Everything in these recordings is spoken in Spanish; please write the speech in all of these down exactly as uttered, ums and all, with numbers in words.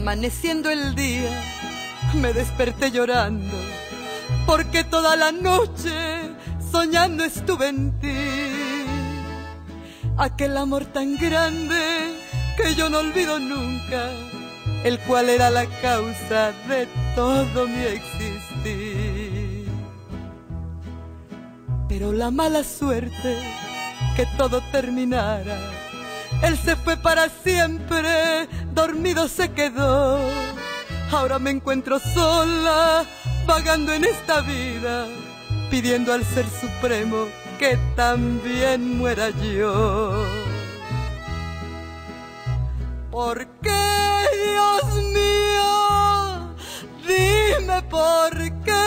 Amaneciendo el día, me desperté llorando, porque toda la noche soñando estuve en ti. Aquel amor tan grande que yo no olvido nunca, el cual era la causa de todo mi existir. Pero la mala suerte que todo terminara, él se fue para siempre, dormido se quedó. Ahora me encuentro sola, vagando en esta vida, pidiendo al Ser Supremo que también muera yo. ¿Por qué, Dios mío? Dime por qué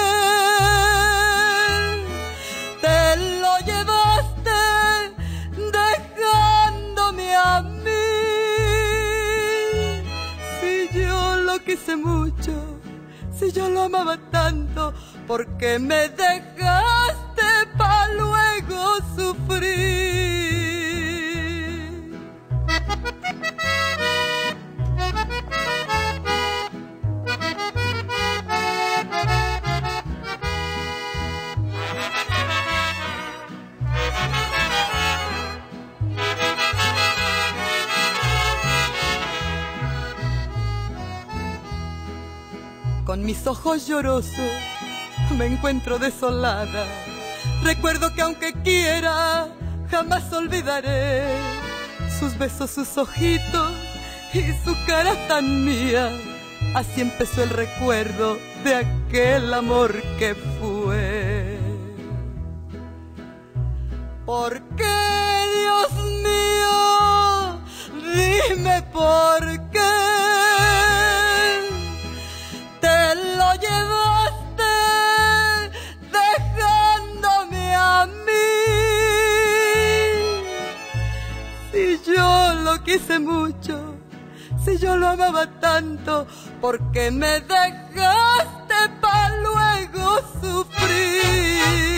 te lo llevaste dejándome a mí. Si yo lo quise mucho, si yo lo amaba tanto, ¿por qué me dejaste pa' luego sufrir? Con mis ojos llorosos me encuentro desolada. Recuerdo que aunque quiera jamás olvidaré sus besos, sus ojitos y su cara tan mía. Así empezó el recuerdo de aquel amor que fue. ¿Por qué, Dios mío? Dime por qué te lo llevaste dejándome a mí. Si yo lo quise mucho, si yo lo amaba tanto, ¿por qué me dejaste pa' luego sufrir?